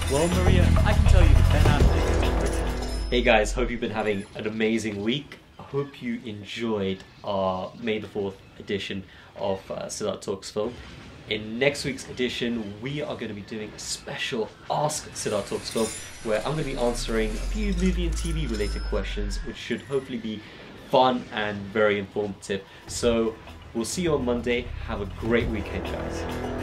Well, Maria, I can tell you that Ben Affleck is pretty. Hey guys, hope you've been having an amazing week. I hope you enjoyed our May the 4th edition of Siddharth Talks Film. In next week's edition, we are going to be doing a special Ask Siddharth Talks Film, where I'm going to be answering a few movie and TV related questions, which should hopefully be fun and very informative. So we'll see you on Monday. Have a great weekend, guys.